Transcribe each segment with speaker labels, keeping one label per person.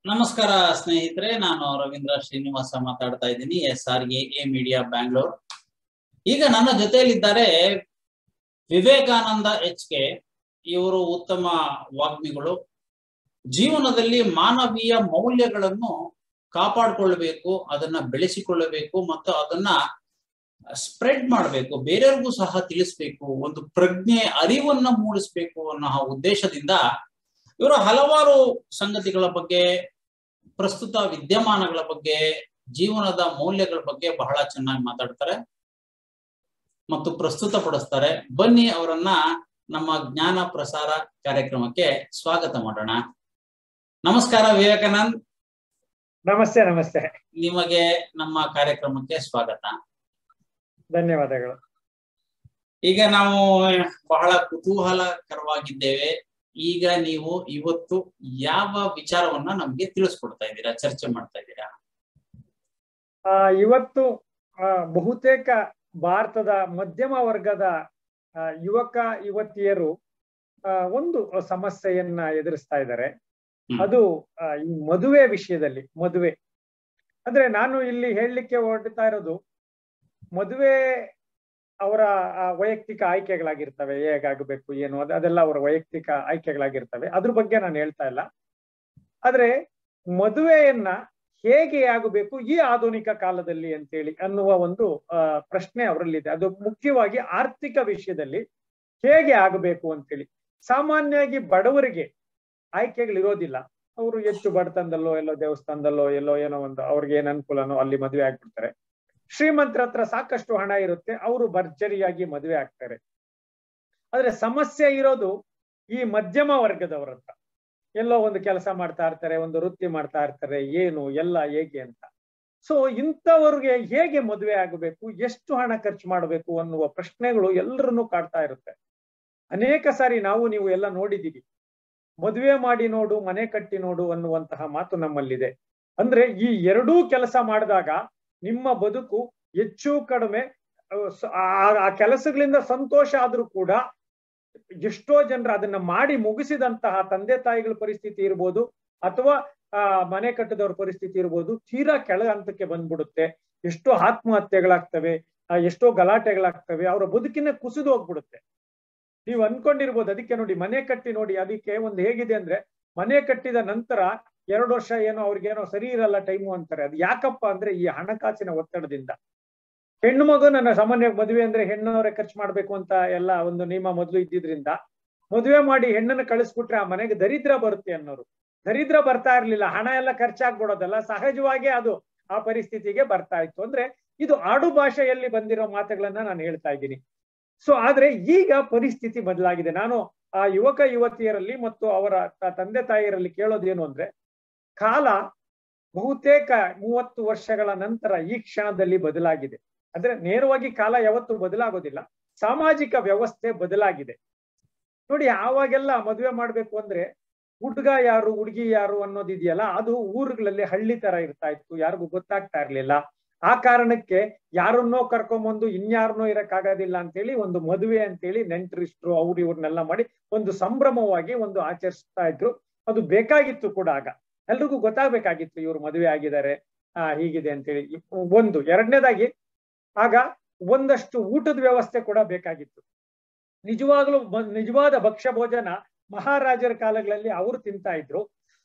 Speaker 1: ನಮಸ್ಕಾರ ಸ್ನೇಹಿತರೆ, ನಾನು ರವೀಂದ್ರ ಶ್ರೀನಿವಾಸ ಮಾತಾಡ್ತಾ ಇದ್ದೀನಿ, SRAA ಮೀಡಿಯಾ ಬ್ಯಾಂಗ್ಳೂರ್. ಈಗ ನನ್ನ ಜೊತೆಯಲ್ಲಿದ್ದಾರೆ ವಿವೇಕಾನಂದ HK. ಇವರು ಉತ್ತಮ ವಾಗ್ಮಿಗಳು. ಜೀವನದಲ್ಲಿ ಮಾನವೀಯ ಮೌಲ್ಯಗಳನ್ನು ಕಾಪಾಡಿಕೊಳ್ಳಬೇಕು, ಅದನ್ನ ಬೆಳೆಸಿಕೊಳ್ಳಬೇಕು ಮತ್ತು ಅದನ್ನ ಸ್ಪ್ರೆಡ್ ಮಾಡಬೇಕು, ಬೇರೆಯವ್ರಿಗೂ ಸಹ ತಿಳಿಸ್ಬೇಕು, ಒಂದು ಪ್ರಜ್ಞೆ ಅರಿವನ್ನ ಮೂಡಿಸ್ಬೇಕು ಅನ್ನೋ ಉದ್ದೇಶದಿಂದ ಇವರು ಹಲವಾರು ಸಂಗತಿಗಳ ಬಗ್ಗೆ, ಪ್ರಸ್ತುತ ವಿದ್ಯಮಾನಗಳ ಬಗ್ಗೆ, ಜೀವನದ ಮೌಲ್ಯಗಳ ಬಗ್ಗೆ ಬಹಳ ಚೆನ್ನಾಗಿ ಮಾತಾಡ್ತಾರೆ ಮತ್ತು ಪ್ರಸ್ತುತ ಪಡಿಸ್ತಾರೆ. ಬನ್ನಿ ಅವರನ್ನ ನಮ್ಮ ಜ್ಞಾನ ಪ್ರಸಾರ ಕಾರ್ಯಕ್ರಮಕ್ಕೆ ಸ್ವಾಗತ ಮಾಡೋಣ. ನಮಸ್ಕಾರ ವಿವೇಕಾನಂದ್.
Speaker 2: ನಮಸ್ತೆ. ನಮಸ್ತೆ.
Speaker 1: ನಿಮಗೆ ನಮ್ಮ ಕಾರ್ಯಕ್ರಮಕ್ಕೆ ಸ್ವಾಗತ.
Speaker 2: ಧನ್ಯವಾದಗಳು.
Speaker 1: ಈಗ ನಾವು ಬಹಳ ಕುತೂಹಲಕರವಾಗಿದ್ದೇವೆ. ಈಗ ನೀವು ಇವತ್ತು ಯಾವ ವಿಚಾರವನ್ನ ನಮ್ಗೆ ತಿಳಿಸ್ಕೊಡ್ತಾ ಇದ್ದೀರಾ, ಚರ್ಚೆ ಮಾಡ್ತಾ ಇದ್ದೀರಾ?
Speaker 2: ಇವತ್ತು ಬಹುತೇಕ ಭಾರತದ ಮಧ್ಯಮ ವರ್ಗದ ಯುವಕ ಯುವತಿಯರು ಒಂದು ಸಮಸ್ಯೆಯನ್ನ ಎದುರಿಸ್ತಾ ಇದ್ದಾರೆ. ಅದು ಈ ಮದುವೆ ವಿಷಯದಲ್ಲಿ. ಮದುವೆ ಅಂದ್ರೆ ನಾನು ಇಲ್ಲಿ ಹೇಳಲಿಕ್ಕೆ ಹೊರಡ್ತಾ ಇರೋದು, ಮದುವೆ ಅವರ ವೈಯಕ್ತಿಕ ಆಯ್ಕೆಗಳಾಗಿರ್ತವೆ. ಹೇಗಾಗಬೇಕು ಏನು ಅದೆಲ್ಲ ಅವರ ವೈಯಕ್ತಿಕ ಆಯ್ಕೆಗಳಾಗಿರ್ತವೆ. ಅದ್ರ ಬಗ್ಗೆ ನಾನು ಹೇಳ್ತಾ ಇಲ್ಲ. ಆದ್ರೆ ಮದುವೆಯನ್ನ ಹೇಗೆ ಆಗಬೇಕು ಈ ಆಧುನಿಕ ಕಾಲದಲ್ಲಿ ಅಂತೇಳಿ ಅನ್ನುವ ಒಂದು ಪ್ರಶ್ನೆ ಅವರಲ್ಲಿದೆ. ಅದು ಮುಖ್ಯವಾಗಿ ಆರ್ಥಿಕ ವಿಷಯದಲ್ಲಿ ಹೇಗೆ ಆಗಬೇಕು ಅಂತೇಳಿ. ಸಾಮಾನ್ಯವಾಗಿ ಬಡವರಿಗೆ ಆಯ್ಕೆಗಳಿರೋದಿಲ್ಲ. ಅವರು ಹೆಚ್ಚು ಬಡತನದಲ್ಲೋ ಎಲ್ಲೋ ದೇವಸ್ಥಾನದಲ್ಲೋ ಎಲ್ಲೋ ಏನೋ ಒಂದು ಅವ್ರಿಗೆ ಏನ್ ಅನುಕೂಲನೋ ಅಲ್ಲಿ ಮದುವೆ ಆಗ್ಬಿಡ್ತಾರೆ. ಶ್ರೀಮಂತರ ಹತ್ರ ಸಾಕಷ್ಟು ಹಣ ಇರುತ್ತೆ, ಅವರು ಭರ್ಜರಿಯಾಗಿ ಮದುವೆ ಆಗ್ತಾರೆ. ಆದ್ರೆ ಸಮಸ್ಯೆ ಇರೋದು ಈ ಮಧ್ಯಮ ವರ್ಗದವರ ಹತ್ರ. ಎಲ್ಲೋ ಒಂದು ಕೆಲಸ ಮಾಡ್ತಾ ಇರ್ತಾರೆ, ಒಂದು ವೃತ್ತಿ ಮಾಡ್ತಾ ಇರ್ತಾರೆ, ಏನು ಎಲ್ಲ ಹೇಗೆ ಅಂತ. ಸೊ ಇಂಥವ್ರಿಗೆ ಹೇಗೆ ಮದುವೆ ಆಗಬೇಕು, ಎಷ್ಟು ಹಣ ಖರ್ಚು ಮಾಡಬೇಕು ಅನ್ನುವ ಪ್ರಶ್ನೆಗಳು ಎಲ್ಲರನ್ನೂ ಕಾಡ್ತಾ ಇರುತ್ತೆ. ಅನೇಕ ಸಾರಿ ನೀವು ಎಲ್ಲ ನೋಡಿದ್ದೀವಿ. ಮದುವೆ ಮಾಡಿ ನೋಡು, ಮನೆ ಕಟ್ಟಿ ನೋಡು ಅನ್ನುವಂತಹ ಮಾತು ನಮ್ಮಲ್ಲಿದೆ. ಅಂದ್ರೆ ಈ ಎರಡೂ ಕೆಲಸ ಮಾಡಿದಾಗ ನಿಮ್ಮ ಬದುಕು ಹೆಚ್ಚು ಕಡಿಮೆ ಆ ಕೆಲಸಗಳಿಂದ ಸಂತೋಷ ಆದ್ರೂ ಕೂಡ ಎಷ್ಟೋ ಜನರು ಅದನ್ನ ಮಾಡಿ ಮುಗಿಸಿದಂತಹ ತಂದೆ ತಾಯಿಗಳ ಪರಿಸ್ಥಿತಿ ಇರ್ಬೋದು, ಅಥವಾ ಮನೆ ಕಟ್ಟದವ್ರ ಪರಿಸ್ಥಿತಿ ಇರ್ಬೋದು, ತೀರಾ ಕೆಳ ಹಂತಕ್ಕೆ ಬಂದ್ಬಿಡುತ್ತೆ. ಎಷ್ಟೋ ಆತ್ಮಹತ್ಯೆಗಳಾಗ್ತವೆ, ಎಷ್ಟೋ ಗಲಾಟೆಗಳಾಗ್ತವೆ, ಅವರ ಬದುಕಿನ ಕುಸಿದು ಹೋಗ್ಬಿಡುತ್ತೆ. ನೀವು ಅನ್ಕೊಂಡಿರ್ಬೋದು. ಅದಕ್ಕೆ ನೋಡಿ, ಮನೆ ಕಟ್ಟಿ ನೋಡಿ, ಅದಕ್ಕೆ ಒಂದು ಹೇಗಿದೆ ಅಂದ್ರೆ, ಮನೆ ಕಟ್ಟಿದ ನಂತರ 2 ವರ್ಷ ಏನೋ ಅವ್ರಿಗೇನೋ ಸರಿ ಇರಲ್ಲ ಟೈಮು ಅಂತಾರೆ. ಅದು ಯಾಕಪ್ಪ ಅಂದ್ರೆ ಈ ಹಣಕಾಸಿನ ಒತ್ತಡದಿಂದ. ಹೆಣ್ಣು ಮಗು ನನ್ನ ಸಾಮಾನ್ಯ ಮದುವೆ ಅಂದ್ರೆ ಹೆಣ್ಣವರೇ ಖರ್ಚು ಮಾಡ್ಬೇಕು ಅಂತ ಎಲ್ಲ ಒಂದು ನಿಯಮ ಮೊದಲು ಇದ್ದಿದ್ರಿಂದ, ಮದುವೆ ಮಾಡಿ ಹೆಣ್ಣನ್ನು ಕಳಿಸ್ಬಿಟ್ರೆ ಆ ಮನೆಗೆ ದರಿದ್ರ ಬರುತ್ತೆ ಅನ್ನೋರು. ದರಿದ್ರ ಬರ್ತಾ ಇರ್ಲಿಲ್ಲ, ಹಣ ಎಲ್ಲ ಖರ್ಚಾಗ್ಬಿಡೋದಲ್ಲ, ಸಹಜವಾಗಿ ಅದು ಆ ಪರಿಸ್ಥಿತಿಗೆ ಬರ್ತಾ ಇತ್ತು. ಅಂದ್ರೆ ಇದು ಆಡು ಭಾಷೆಯಲ್ಲಿ ಬಂದಿರೋ ಮಾತುಗಳನ್ನ ನಾನು ಹೇಳ್ತಾ ಇದ್ದೀನಿ. ಸೊ ಆದ್ರೆ ಈಗ ಪರಿಸ್ಥಿತಿ ಬದಲಾಗಿದೆ. ನಾನು ಆ ಯುವಕ ಯುವತಿಯರಲ್ಲಿ ಮತ್ತು ಅವರ ತಂದೆ ತಾಯಿಯರಲ್ಲಿ ಕೇಳೋದೇನು ಅಂದ್ರೆ, ಕಾಲ ಬಹುತೇಕ 30 ವರ್ಷಗಳ ನಂತರ ಈ ಕ್ಷಣದಲ್ಲಿ ಬದಲಾಗಿದೆ. ಅಂದ್ರೆ ನೇರವಾಗಿ ಕಾಲ ಯಾವತ್ತೂ ಬದಲಾಗೋದಿಲ್ಲ, ಸಾಮಾಜಿಕ ವ್ಯವಸ್ಥೆ ಬದಲಾಗಿದೆ. ನೋಡಿ, ಆವಾಗೆಲ್ಲ ಮದುವೆ ಮಾಡ್ಬೇಕು ಅಂದ್ರೆ ಹುಡುಗ ಯಾರು ಹುಡುಗಿ ಯಾರು ಅನ್ನೋದಿದೆಯಲ್ಲ, ಅದು ಊರುಗಳಲ್ಲಿ ಹಳ್ಳಿ ತರ ಇರ್ತಾ ಇತ್ತು, ಯಾರಿಗೂ ಗೊತ್ತಾಗ್ತಾ ಇರ್ಲಿಲ್ಲ. ಆ ಕಾರಣಕ್ಕೆ ಯಾರನ್ನೋ ಕರ್ಕೊಂಬಂದು ಇನ್ಯಾರನ್ನೋ ಇರಕ್ಕಾಗೋದಿಲ್ಲ ಅಂತೇಳಿ ಒಂದು ಮದುವೆ ಅಂತೇಳಿ ನೆಂಟರಿಷ್ಟ್ರು ಅವ್ರು ಇವ್ರನ್ನೆಲ್ಲ ಮಾಡಿ ಒಂದು ಸಂಭ್ರಮವಾಗಿ ಒಂದು ಆಚರಿಸ್ತಾ ಇದ್ರು. ಅದು ಬೇಕಾಗಿತ್ತು ಕೂಡ. ಆಗ ಎಲ್ರಿಗೂ ಗೊತ್ತಾಗ್ಬೇಕಾಗಿತ್ತು ಇವ್ರು ಮದುವೆ ಆಗಿದ್ದಾರೆ, ಹೀಗಿದೆ ಅಂತೇಳಿ. ಒಂದು ಎರಡನೇದಾಗಿ ಆಗ ಒಂದಷ್ಟು ಊಟದ ವ್ಯವಸ್ಥೆ ಕೂಡ ಬೇಕಾಗಿತ್ತು. ನಿಜವಾಗ್ಲೂ ನಿಜವಾದ ಭಕ್ಷ್ಯ ಭೋಜನ ಮಹಾರಾಜರ ಕಾಲಗಳಲ್ಲಿ ಅವರು ತಿಂತಾ ಇದ್ರು.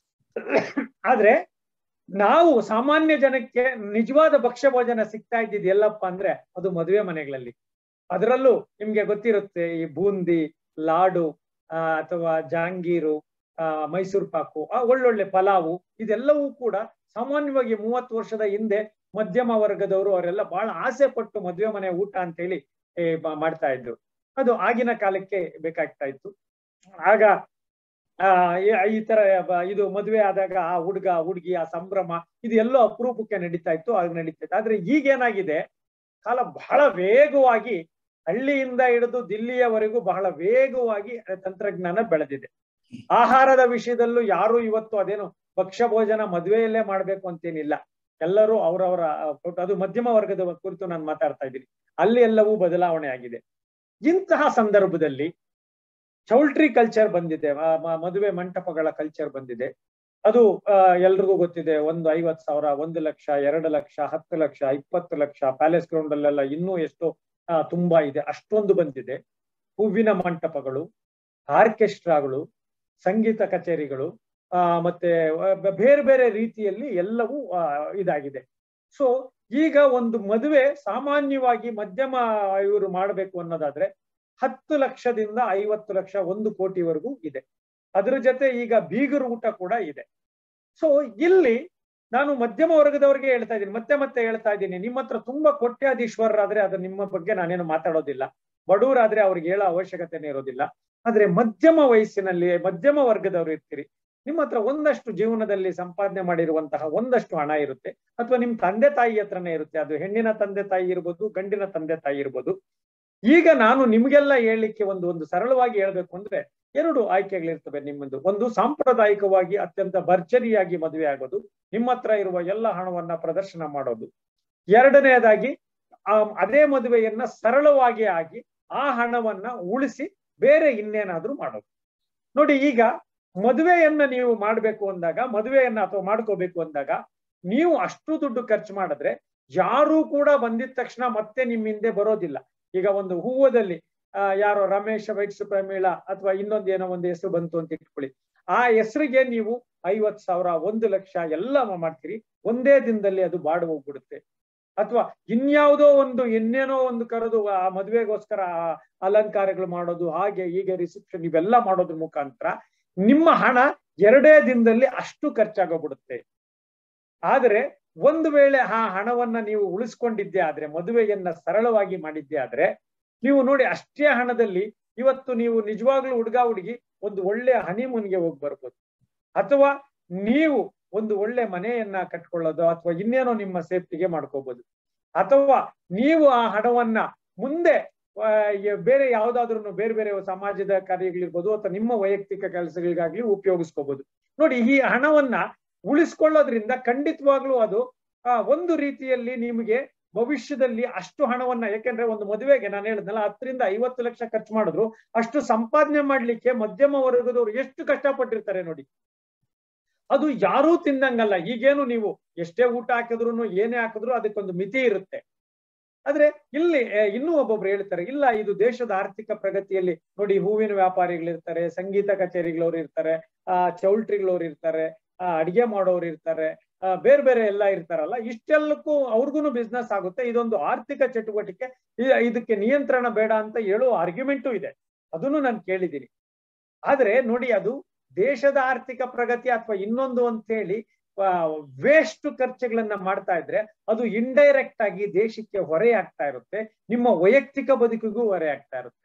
Speaker 2: ಆದ್ರೆ ನಾವು ಸಾಮಾನ್ಯ ಜನಕ್ಕೆ ನಿಜವಾದ ಭಕ್ಷ್ಯ ಭೋಜನ ಸಿಗ್ತಾ ಇದ್ದಿದ್ದು ಎಲ್ಲಪ್ಪ ಅಂದ್ರೆ ಅದು ಮದುವೆ ಮನೆಗಳಲ್ಲಿ. ಅದರಲ್ಲೂ ನಿಮ್ಗೆ ಗೊತ್ತಿರುತ್ತೆ, ಈ ಬೂಂದಿ, ಲಾಡು, ಅಥವಾ ಜಾಂಗೀರು, ಮೈಸೂರು ಪಾಕು, ಒಳ್ಳೊಳ್ಳೆ ಪಲಾವು, ಇದೆಲ್ಲವೂ ಕೂಡ ಸಾಮಾನ್ಯವಾಗಿ 30 ವರ್ಷದ ಹಿಂದೆ ಮಧ್ಯಮ ವರ್ಗದವರು ಅವರೆಲ್ಲ ಬಹಳ ಆಸೆ ಪಟ್ಟು ಮದುವೆ ಮನೆ ಊಟ ಅಂತ ಹೇಳಿ ಮಾಡ್ತಾ ಇದ್ರು. ಅದು ಆಗಿನ ಕಾಲಕ್ಕೆ ಬೇಕಾಗ್ತಾ ಇತ್ತು. ಆಗ ಈ ತರ ಇದು ಮದುವೆ ಆದಾಗ ಆ ಹುಡುಗ ಹುಡುಗಿ ಆ ಸಂಭ್ರಮ ಇದು ಎಲ್ಲೋ ಅಪರೂಪಕ್ಕೆ ನಡೀತಾ ಇತ್ತು, ಆಗ ನಡೀತಾ ಇತ್ತು. ಆದ್ರೆ ಈಗೇನಾಗಿದೆ, ಕಾಲ ಬಹಳ ವೇಗವಾಗಿ ಹಳ್ಳಿಯಿಂದ ಹಿಡಿದು ದಿಲ್ಲಿಯವರೆಗೂ ಬಹಳ ವೇಗವಾಗಿ ತಂತ್ರಜ್ಞಾನ ಬೆಳೆದಿದೆ. ಆಹಾರದ ವಿಷಯದಲ್ಲೂ ಯಾರು ಇವತ್ತು ಅದೇನು ಭಕ್ಷ್ಯ ಭೋಜನ ಮದುವೆಯಲ್ಲೇ ಮಾಡ್ಬೇಕು ಅಂತೇನಿಲ್ಲ. ಎಲ್ಲರೂ ಅವರವರ, ಅದು ಮಧ್ಯಮ ವರ್ಗದ ಕುರಿತು ನಾನು ಮಾತಾಡ್ತಾ ಇದ್ದೀನಿ, ಅಲ್ಲಿ ಎಲ್ಲವೂ ಬದಲಾವಣೆ ಆಗಿದೆ. ಇಂತಹ ಸಂದರ್ಭದಲ್ಲಿ ಚೌಲ್ಟ್ರಿ ಕಲ್ಚರ್ ಬಂದಿದೆ, ಮದುವೆ ಮಂಟಪಗಳ ಕಲ್ಚರ್ ಬಂದಿದೆ. ಅದು ಎಲ್ರಿಗೂ ಗೊತ್ತಿದೆ. ಒಂದು 50,000, 1,00,000, 2,00,000, 10,00,000, 20,00,000, ಪ್ಯಾಲೇಸ್ ಗ್ರೌಂಡ್ ಅಲ್ಲೆಲ್ಲ ಇನ್ನೂ ಎಷ್ಟೋ ತುಂಬಾ ಇದೆ. ಅಷ್ಟೊಂದು ಬಂದಿದೆ. ಹೂವಿನ ಮಂಟಪಗಳು, ಆರ್ಕೆಸ್ಟ್ರಾಗಳು, ಸಂಗೀತ ಕಚೇರಿಗಳು, ಮತ್ತೆ ಬೇರೆ ಬೇರೆ ರೀತಿಯಲ್ಲಿ ಎಲ್ಲವೂ ಇದಾಗಿದೆ. ಸೊ ಈಗ ಒಂದು ಮದುವೆ ಸಾಮಾನ್ಯವಾಗಿ ಮಧ್ಯಮ ಇವರು ಮಾಡಬೇಕು ಅನ್ನೋದಾದ್ರೆ 10 ಲಕ್ಷದಿಂದ 50 ಲಕ್ಷ, 1 ಕೋಟಿವರೆಗೂ ಇದೆ. ಅದ್ರ ಜೊತೆ ಈಗ ಬೀಗರ ಊಟ ಕೂಡ ಇದೆ. ಸೊ ಇಲ್ಲಿ ನಾನು ಮಧ್ಯಮ ವರ್ಗದವರಿಗೆ ಹೇಳ್ತಾ ಇದ್ದೀನಿ, ಮತ್ತೆ ಹೇಳ್ತಾ ಇದ್ದೀನಿ, ನಿಮ್ಮ ಹತ್ರ ತುಂಬಾ ಕೋಟ್ಯಾಧೀಶ್ವರರಾದ್ರೆ ಅದು ನಿಮ್ಮ ಬಗ್ಗೆ ನಾನೇನು ಮಾತಾಡೋದಿಲ್ಲ. ಬಡವರಾದ್ರೆ ಅವ್ರಿಗೆ ಹೇಳೋ ಅವಶ್ಯಕತೆನೇ ಇರೋದಿಲ್ಲ. ಆದ್ರೆ ಮಧ್ಯಮ ವಯಸ್ಸಿನಲ್ಲಿ ಮಧ್ಯಮ ವರ್ಗದವರು ಇರ್ತೀರಿ, ನಿಮ್ಮ ಹತ್ರ ಒಂದಷ್ಟು ಜೀವನದಲ್ಲಿ ಸಂಪಾದನೆ ಮಾಡಿರುವಂತಹ ಒಂದಷ್ಟು ಹಣ ಇರುತ್ತೆ, ಅಥವಾ ನಿಮ್ ತಂದೆ ತಾಯಿ ಹತ್ರನೇ ಇರುತ್ತೆ. ಅದು ಹೆಣ್ಣಿನ ತಂದೆ ತಾಯಿ ಇರ್ಬೋದು, ಗಂಡಿನ ತಂದೆ ತಾಯಿ ಇರ್ಬೋದು. ಈಗ ನಾನು ನಿಮ್ಗೆಲ್ಲ ಹೇಳಲಿಕ್ಕೆ ಒಂದು ಸರಳವಾಗಿ ಹೇಳ್ಬೇಕು ಅಂದ್ರೆ 2 ಆಯ್ಕೆಗಳಿರ್ತವೆ ನಿಮ್ಮದು. ಒಂದು ಸಾಂಪ್ರದಾಯಿಕವಾಗಿ ಅತ್ಯಂತ ಭರ್ಜರಿಯಾಗಿ ಮದುವೆ ಆಗೋದು, ನಿಮ್ಮ ಹತ್ರ ಇರುವ ಎಲ್ಲ ಹಣವನ್ನ ಪ್ರದರ್ಶನ ಮಾಡೋದು. ಎರಡನೆಯದಾಗಿ ಅದೇ ಮದುವೆಯನ್ನ ಸರಳವಾಗಿ ಆಗಿ ಆ ಹಣವನ್ನ ಉಳಿಸಿ ಬೇರೆ ಇನ್ನೇನಾದ್ರೂ ಮಾಡೋದು. ನೋಡಿ, ಈಗ ಮದುವೆಯನ್ನ ನೀವು ಮಾಡ್ಬೇಕು ಅಂದಾಗ, ಮದುವೆಯನ್ನ ಅಥವಾ ಮಾಡ್ಕೋಬೇಕು ಅಂದಾಗ ನೀವು ಅಷ್ಟು ದುಡ್ಡು ಖರ್ಚು ಮಾಡಿದ್ರೆ ಯಾರೂ ಕೂಡ ಬಂದಿದ ತಕ್ಷಣ ಮತ್ತೆ ನಿಮ್ಮ ಹಿಂದೆ ಬರೋದಿಲ್ಲ. ಈಗ ಒಂದು ಹೂವದಲ್ಲಿ ಯಾರೋ ರಮೇಶ್ ವೈಟ್ಸ್ ಪ್ರಮೀಳ ಅಥವಾ ಇನ್ನೊಂದು ಏನೋ ಒಂದು ಹೆಸರು ಬಂತು ಅಂತ ಇಟ್ಕೊಳ್ಳಿ. ಆ ಹೆಸರಿಗೆ ನೀವು 50,000, 1,00,000 ಎಲ್ಲ ಮಾಡ್ತೀರಿ. ಒಂದೇ ದಿನದಲ್ಲಿ ಅದು ಬಾಡು ಹೋಗ್ಬಿಡುತ್ತೆ. ಅಥವಾ ಇನ್ಯಾವುದೋ ಇನ್ನೇನೋ ಒಂದು ಕರೆದು ಆ ಮದುವೆಗೋಸ್ಕರ ಅಲಂಕಾರಗಳು ಮಾಡೋದು, ಹಾಗೆ ಹೀಗೆ ರಿಸೆಪ್ಷನ್ ಇವೆಲ್ಲ ಮಾಡೋದ್ರ ಮುಖಾಂತರ ನಿಮ್ಮ ಹಣ 2 ದಿನದಲ್ಲಿ ಅಷ್ಟು ಖರ್ಚಾಗೋಗ್ಬಿಡುತ್ತೆ. ಆದ್ರೆ ಒಂದು ವೇಳೆ ಆ ಹಣವನ್ನ ನೀವು ಉಳಿಸ್ಕೊಂಡಿದ್ದೆ ಆದ್ರೆ, ಮದುವೆಯನ್ನ ಸರಳವಾಗಿ ಮಾಡಿದ್ದೆ ಆದ್ರೆ, ನೀವು ನೋಡಿ ಅಷ್ಟೇ ಹಣದಲ್ಲಿ ಇವತ್ತು ನೀವು ನಿಜವಾಗ್ಲೂ ಹುಡುಗಿ ಒಂದು ಒಳ್ಳೆ ಹನಿಮೂನ್ಗೆ ಹೋಗಿ ಬರ್ಬೋದು. ಅಥವಾ ನೀವು ಒಂದು ಒಳ್ಳೆ ಮನೆಯನ್ನ ಕಟ್ಕೊಳ್ಳೋದು ಅಥವಾ ಇನ್ನೇನೋ ನಿಮ್ಮ ಸೇಫ್ಟಿಗೆ ಮಾಡ್ಕೋಬಹುದು. ಅಥವಾ ನೀವು ಆ ಹಣವನ್ನ ಮುಂದೆ ಬೇರೆ ಯಾವ್ದಾದ್ರು ಬೇರೆ ಬೇರೆ ಸಮಾಜದ ಕಾರ್ಯಗಳಿರ್ಬೋದು ಅಥವಾ ನಿಮ್ಮ ವೈಯಕ್ತಿಕ ಕೆಲಸಗಳಿಗಾಗ್ಲಿ ಉಪಯೋಗಿಸ್ಕೋಬಹುದು. ನೋಡಿ, ಈ ಹಣವನ್ನ ಉಳಿಸ್ಕೊಳ್ಳೋದ್ರಿಂದ ಖಂಡಿತವಾಗ್ಲೂ ಅದು ಒಂದು ರೀತಿಯಲ್ಲಿ ನಿಮಗೆ ಭವಿಷ್ಯದಲ್ಲಿ ಅಷ್ಟು ಹಣವನ್ನ, ಯಾಕೆಂದ್ರೆ ಒಂದು ಮದುವೆಗೆ ನಾನು ಹೇಳಿದ್ನಲ್ಲ 10 ರಿಂದ 50 ಲಕ್ಷ ಖರ್ಚು ಮಾಡಿದ್ರು ಅಷ್ಟು ಸಂಪಾದನೆ ಮಾಡ್ಲಿಕ್ಕೆ ಮಧ್ಯಮ ವರ್ಗದವರು ಎಷ್ಟು ಕಷ್ಟಪಟ್ಟಿರ್ತಾರೆ ನೋಡಿ. ಅದು ಯಾರೂ ತಿಂದಂಗಲ್ಲ. ಈಗೇನು ನೀವು ಎಷ್ಟೇ ಊಟ ಹಾಕಿದ್ರು ಏನೇ ಹಾಕಿದ್ರು ಅದಕ್ಕೊಂದು ಮಿತಿ ಇರುತ್ತೆ. ಆದ್ರೆ ಇಲ್ಲಿ ಇನ್ನೂ ಒಬ್ಬೊಬ್ರು ಹೇಳ್ತಾರೆ, ಇಲ್ಲ ಇದು ದೇಶದ ಆರ್ಥಿಕ ಪ್ರಗತಿಯಲ್ಲಿ ನೋಡಿ, ಹೂವಿನ ವ್ಯಾಪಾರಿಗಳಿರ್ತಾರೆ, ಸಂಗೀತ ಕಚೇರಿಗಳವ್ರು ಇರ್ತಾರೆ, ಚೌಲ್ಟ್ರಿಗಳವ್ರು ಇರ್ತಾರೆ, ಅಡಿಗೆ ಮಾಡೋರು ಇರ್ತಾರೆ, ಬೇರೆ ಬೇರೆ ಎಲ್ಲ ಇರ್ತಾರಲ್ಲ, ಇಷ್ಟೆಲ್ಲಕ್ಕೂ ಅವ್ರಿಗೂ ಬಿಸ್ನೆಸ್ ಆಗುತ್ತೆ. ಇದೊಂದು ಆರ್ಥಿಕ ಚಟುವಟಿಕೆ, ಇದಕ್ಕೆ ನಿಯಂತ್ರಣ ಬೇಡ ಅಂತ ಹೇಳುವ ಆರ್ಗ್ಯುಮೆಂಟು ಇದೆ. ಅದನ್ನು ನಾನು ಕೇಳಿದ್ದೀನಿ. ಆದ್ರೆ ನೋಡಿ, ಅದು ದೇಶದ ಆರ್ಥಿಕ ಪ್ರಗತಿ ಅಥವಾ ಇನ್ನೊಂದು ಅಂತ ಹೇಳಿ ವೇಸ್ಟ್ ಖರ್ಚುಗಳನ್ನ ಮಾಡ್ತಾ ಇದ್ರೆ ಅದು ಇಂಡೈರೆಕ್ಟ್ ಆಗಿ ದೇಶಕ್ಕೆ ಹೊರೆ ಆಗ್ತಾ ಇರುತ್ತೆ, ನಿಮ್ಮ ವೈಯಕ್ತಿಕ ಬದುಕಿಗೂ ಹೊರೆ ಆಗ್ತಾ ಇರುತ್ತೆ.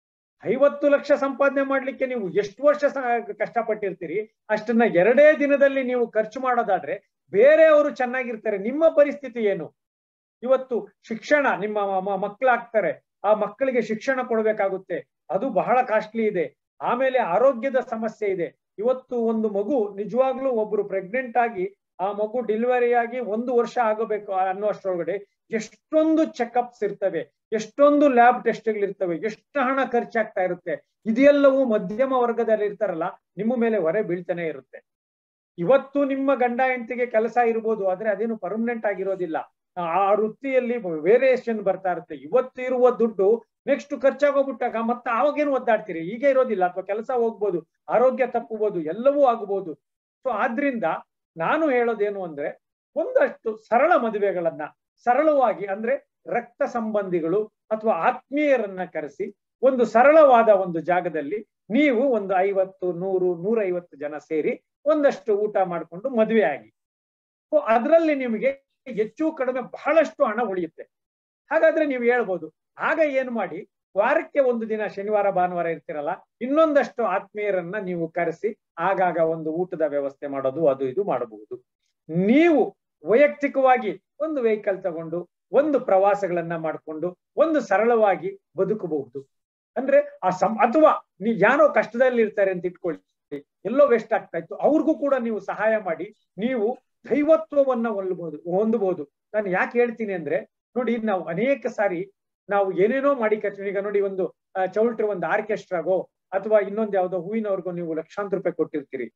Speaker 2: 50 ಲಕ್ಷ ಸಂಪಾದನೆ ಮಾಡ್ಲಿಕ್ಕೆ ನೀವು ಎಷ್ಟು ವರ್ಷ ಕಷ್ಟಪಟ್ಟಿರ್ತೀರಿ, ಅಷ್ಟನ್ನ 2 ದಿನದಲ್ಲಿ ನೀವು ಖರ್ಚು ಮಾಡೋದಾದ್ರೆ ಬೇರೆಯವರು ಚೆನ್ನಾಗಿರ್ತಾರೆ. ನಿಮ್ಮ ಪರಿಸ್ಥಿತಿ ಏನು? ಇವತ್ತು ಶಿಕ್ಷಣ, ನಿಮ್ಮ ಮಕ್ಕಳಾಗ್ತಾರೆ, ಆ ಮಕ್ಕಳಿಗೆ ಶಿಕ್ಷಣ ಕೊಡ್ಬೇಕಾಗುತ್ತೆ, ಅದು ಬಹಳ ಕಾಸ್ಟ್ಲಿ ಇದೆ. ಆಮೇಲೆ ಆರೋಗ್ಯದ ಸಮಸ್ಯೆ ಇದೆ. ಇವತ್ತು ಒಂದು ಮಗು ನಿಜವಾಗ್ಲೂ ಒಬ್ರು ಪ್ರೆಗ್ನೆಂಟ್ ಆಗಿ ಆ ಮಗು ಡೆಲಿವರಿ ಆಗಿ 1 ವರ್ಷ ಆಗಬೇಕು ಅನ್ನೋಷ್ಟರೊಳಗಡೆ ಎಷ್ಟೊಂದು ಚೆಕಪ್ಸ್ ಇರ್ತವೆ, ಎಷ್ಟೊಂದು ಲ್ಯಾಬ್ ಟೆಸ್ಟ್ಗಳಿರ್ತವೆ, ಎಷ್ಟು ಹಣ ಖರ್ಚಾಗ್ತಾ ಇರುತ್ತೆ. ಇದೆಲ್ಲವೂ ಮಧ್ಯಮ ವರ್ಗದಲ್ಲಿ ಇರ್ತಾರಲ್ಲ, ನಿಮ್ಮ ಮೇಲೆ ಹೊರೆ ಬೀಳ್ತಾನೆ ಇರುತ್ತೆ. ಇವತ್ತು ನಿಮ್ಮ ಗಂಡ ಹೆಂಡತಿಗೆ ಕೆಲಸ ಇರ್ಬೋದು, ಆದ್ರೆ ಅದೇನು ಪರ್ಮನೆಂಟ್ ಆಗಿರೋದಿಲ್ಲ. ಆ ವೃತ್ತಿಯಲ್ಲಿ ವೇರಿಯೇಷನ್ ಬರ್ತಾ ಇರುತ್ತೆ. ಇವತ್ತು ಇರುವ ದುಡ್ಡು ನೆಕ್ಸ್ಟ್ ಖರ್ಚಾಗೋಗ್ಬಿಟ್ಟಾಗ ಮತ್ತೆ ಆವಾಗೇನು ಒದ್ದಾಡ್ತೀರಿ? ಈಗ ಇರೋದಿಲ್ಲ, ಅಥವಾ ಕೆಲಸ ಹೋಗ್ಬೋದು, ಆರೋಗ್ಯ ತಪ್ಪಬಹುದು, ಎಲ್ಲವೂ ಆಗಬಹುದು. ಸೊ ಆದ್ರಿಂದ ನಾನು ಹೇಳೋದೇನು ಅಂದ್ರೆ, ಒಂದಷ್ಟು ಸರಳ ಮದುವೆಗಳನ್ನ ಸರಳವಾಗಿ, ಅಂದ್ರೆ ರಕ್ತ ಸಂಬಂಧಿಗಳು ಅಥವಾ ಆತ್ಮೀಯರನ್ನ ಕರೆಸಿ ಒಂದು ಸರಳವಾದ ಒಂದು ಜಾಗದಲ್ಲಿ ನೀವು ಒಂದು 50, 100, 150 ಜನ ಸೇರಿ ಒಂದಷ್ಟು ಊಟ ಮಾಡಿಕೊಂಡು ಮದುವೆ ಆಗಿ, ಅದರಲ್ಲಿ ನಿಮಗೆ ಹೆಚ್ಚು ಕಡಿಮೆ ಬಹಳಷ್ಟು ಹಣ ಉಳಿಯುತ್ತೆ. ಹಾಗಾದ್ರೆ ನೀವು ಹೇಳ್ಬೋದು, ಆಗ ಏನ್ ಮಾಡಿ, ವಾರಕ್ಕೆ 1 ದಿನ ಶನಿವಾರ ಭಾನುವಾರ ಇರ್ತಿರಲ್ಲ, ಇನ್ನೊಂದಷ್ಟು ಆತ್ಮೀಯರನ್ನ ನೀವು ಕರೆಸಿ ಆಗಾಗ ಒಂದು ಊಟದ ವ್ಯವಸ್ಥೆ ಮಾಡೋದು, ಅದು ಇದು ಮಾಡಬಹುದು. ನೀವು ವೈಯಕ್ತಿಕವಾಗಿ ಒಂದು ವೆಹಿಕಲ್ ತಗೊಂಡು ಒಂದು ಪ್ರವಾಸಗಳನ್ನ ಮಾಡಿಕೊಂಡು ಒಂದು ಸರಳವಾಗಿ ಬದುಕಬಹುದು. ಅಂದ್ರೆ ಅಥವಾ ನೀವು ಯಾರೋ ಕಷ್ಟದಲ್ಲಿ ಇರ್ತಾರೆ ಅಂತ ಇಟ್ಕೊಳ್ಳಿ, ಎಲ್ಲೋ ವೇಸ್ಟ್ ಆಗ್ತಾ ಇತ್ತು, ಅವ್ರಿಗೂ ಕೂಡ ನೀವು ಸಹಾಯ ಮಾಡಿ ನೀವು ದೈವತ್ವವನ್ನ ಹೊಂದಬಹುದು. ನಾನು ಯಾಕೆ ಹೇಳ್ತೀನಿ ಅಂದ್ರೆ, ನೋಡಿ, ನಾವು ಅನೇಕ ಸಾರಿ ನಾವು ಏನೇನೋ ಮಾಡಿ ಈಗ ನೋಡಿ, ಒಂದು ಚೌಲ್ಟ್ರಿ, ಒಂದು ಆರ್ಕೆಸ್ಟ್ರಾಗೋ ಅಥವಾ ಇನ್ನೊಂದು ಯಾವ್ದೋ ಹೂವಿನವ್ರಿಗೋ ನೀವು ಲಕ್ಷಾಂತರ ರೂಪಾಯಿ ಕೊಟ್ಟಿರ್ತೀರಿ.